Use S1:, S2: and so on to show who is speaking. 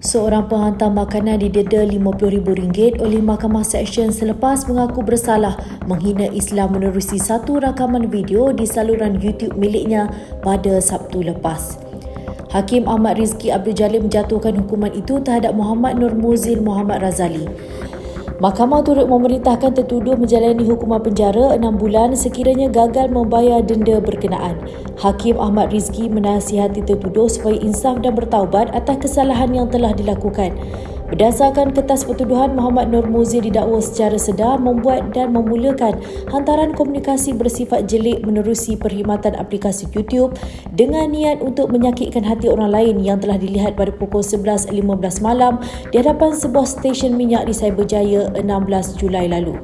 S1: Seorang penghantar makanan dideda RM50,000 oleh Mahkamah Seksyen selepas mengaku bersalah menghina Islam menerusi satu rakaman video di saluran YouTube miliknya pada Sabtu lepas. Hakim Ahmad Rizki Abdul Jalil menjatuhkan hukuman itu terhadap Muhammad Nur Muzil Muhammad Razali. Mahkamah turut memerintahkan tertuduh menjalani hukuman penjara 6 bulan sekiranya gagal membayar denda berkenaan. Hakim Ahmad Rizki menasihati tertuduh supaya insaf dan bertaubat atas kesalahan yang telah dilakukan. Berdasarkan kertas pertuduhan, Muhammad Nur Muzil didakwa secara sedar membuat dan memulakan hantaran komunikasi bersifat jelik menerusi perkhidmatan aplikasi YouTube dengan niat untuk menyakitkan hati orang lain yang telah dilihat pada pukul 11.15 malam di hadapan sebuah stesen minyak di Cyberjaya 16 Julai lalu.